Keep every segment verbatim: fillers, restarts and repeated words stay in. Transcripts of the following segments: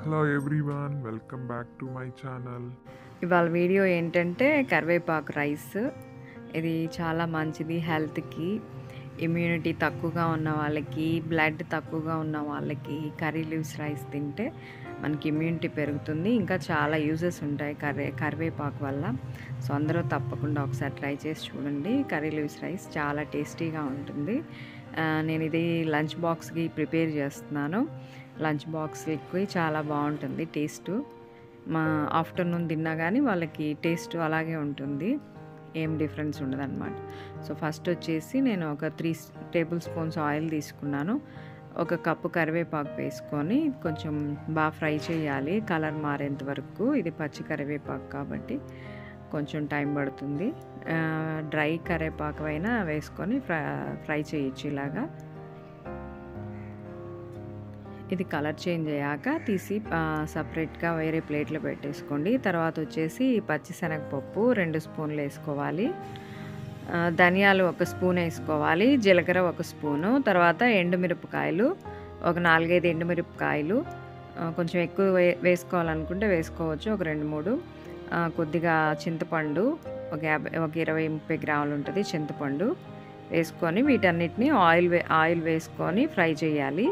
Hello everyone, welcome back to my channel. ఇవాళ video ఏంటంటే కరివేపాకు రైస్. ఇది చాలా మంచిది హెల్త్కి. ఇమ్యూనిటీ తక్కువగా ఉన్న వాళ్ళకి, బ్లడ్ తక్కువగా ఉన్న వాళ్ళకి కర్రీ లీవ్స్ రైస్ తింటే మనకి ఇమ్యూనిటీ పెరుగుతుంది. ఇంకా చాలా యూజెస్ ఉంటాయి కర్రీ కరివేపాకు వల్ల. సో అందరూ తప్పకుండా ఒకసారి ట్రై చేసి చూడండి. కర్రీ లీవ్స్ రైస్ చాలా టేస్టీగా ఉంటుంది. నేను ఇది లంచ్ బాక్స్కి ప్రిపేర్ చేస్తున్నాను. లంచ్ బాక్స్కి చాలా బాగుంటుంది టేస్టు. మా ఆఫ్టర్నూన్ తిన్నా కానీ వాళ్ళకి టేస్ట్ అలాగే ఉంటుంది, ఏం డిఫరెన్స్ ఉండదన్నమాట. సో ఫస్ట్ వచ్చేసి నేను ఒక త్రీ టేబుల్ స్పూన్స్ ఆయిల్ తీసుకున్నాను. ఒక కప్పు కరివేపాకు వేసుకొని కొంచెం బాగా ఫ్రై చేయాలి, కలర్ మారేంత వరకు. ఇది పచ్చి కరివేపాకు కాబట్టి కొంచెం టైం పడుతుంది. డ్రై కరివేపాకు అయినా వేసుకొని ఫ్రై ఫ్రై చేయొచ్చు ఇలాగా. ఇది కలర్ చేంజ్ అయ్యాక తీసి సపరేట్గా వేరే ప్లేట్లో పెట్టేసుకోండి. తర్వాత వచ్చేసి పచ్చిశనగపప్పు రెండు స్పూన్లు వేసుకోవాలి, ధనియాలు ఒక స్పూన్ వేసుకోవాలి, జీలకర్ర ఒక స్పూను, తర్వాత ఎండుమిరపకాయలు ఒక నాలుగైదు ఎండుమిరపకాయలు, కొంచెం ఎక్కువ వే వేసుకోవాలనుకుంటే వేసుకోవచ్చు, ఒక రెండు మూడు. కొద్దిగా చింతపండు ఒక యాభై ఒక ఇరవై ముప్పై గ్రాములు ఉంటుంది చింతపండు వేసుకొని వీటన్నిటిని ఆయిల్ వే ఆయిల్ వేసుకొని ఫ్రై చేయాలి.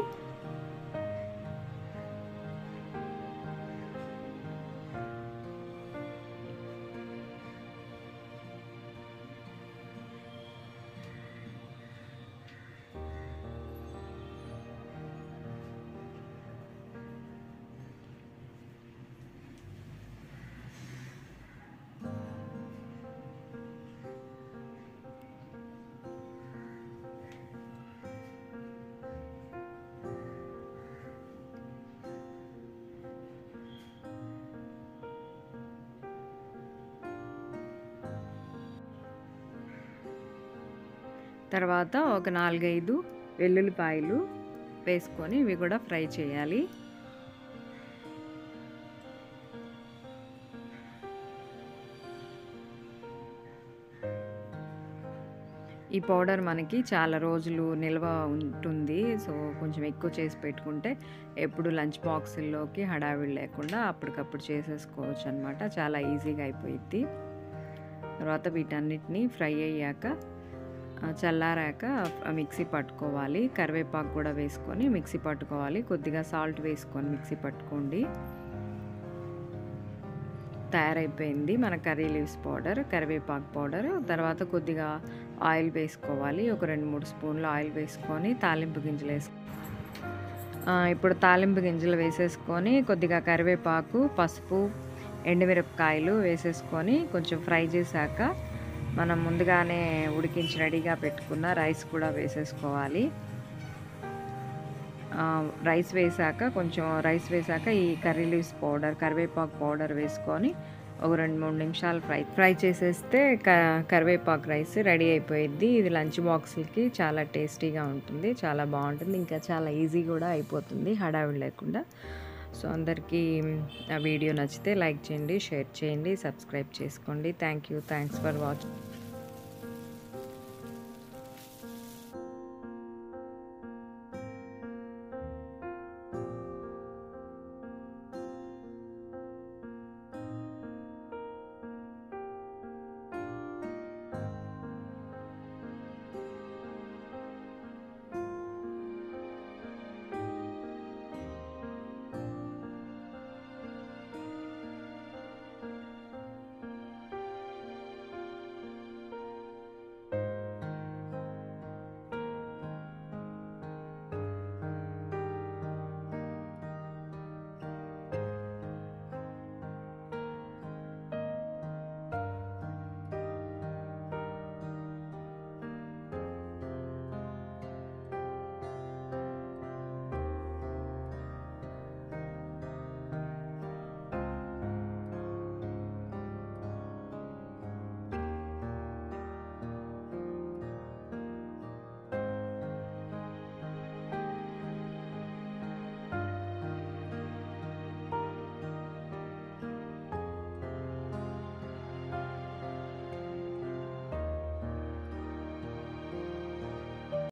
తర్వాత ఒక నాలుగైదు వెల్లుల్లిపాయలు వేసుకొని ఇవి కూడా ఫ్రై చేయాలి. ఈ పౌడర్ మనకి చాలా రోజులు నిల్వ ఉంటుంది. సో కొంచెం ఎక్కువ చేసి పెట్టుకుంటే ఎప్పుడు లంచ్ బాక్సుల్లోకి హడావిడి లేకుండా అప్పటికప్పుడు చేసేసుకోవచ్చు అనమాట. చాలా ఈజీగా అయిపోయిద్ది. తర్వాత వీటన్నిటిని ఫ్రై అయ్యాక చల్లారాక మిక్సీ పట్టుకోవాలి. కరివేపాకు కూడా వేసుకొని మిక్సీ పట్టుకోవాలి. కొద్దిగా సాల్ట్ వేసుకొని మిక్సీ పట్టుకోండి. తయారైపోయింది మన కర్రీ లీవ్స్ పౌడర్, కరివేపాకు పౌడర్. తర్వాత కొద్దిగా ఆయిల్ వేసుకోవాలి, ఒక రెండు మూడు స్పూన్లు ఆయిల్ వేసుకొని తాలింపు గింజలు వేసు ఇప్పుడు తాలింపు గింజలు వేసేసుకొని కొద్దిగా కరివేపాకు, పసుపు, ఎండుమిరపకాయలు వేసేసుకొని కొంచెం ఫ్రై చేశాక మనం ముందుగానే ఉడికించి రెడీగా పెట్టుకున్న రైస్ కూడా వేసేసుకోవాలి. రైస్ వేసాక కొంచెం రైస్ వేసాక ఈ కర్రీ లీవ్స్ పౌడర్, కరివేపాకు పౌడర్ వేసుకొని ఒక రెండు మూడు నిమిషాలు ఫ్రై ఫ్రై చేసేస్తే క కరివేపాకు రైస్ రెడీ అయిపోయిద్ది. ఇది లంచ్ బాక్స్కి చాలా టేస్టీగా ఉంటుంది, చాలా బాగుంటుంది, ఇంకా చాలా ఈజీ కూడా అయిపోతుంది హడావిడి లేకుండా. సో అందరికీ ఆ వీడియో నచ్చితే లైక్ చేయండి, షేర్ చేయండి, సబ్స్క్రైబ్ చేసుకోండి. Thank you thanks for watching.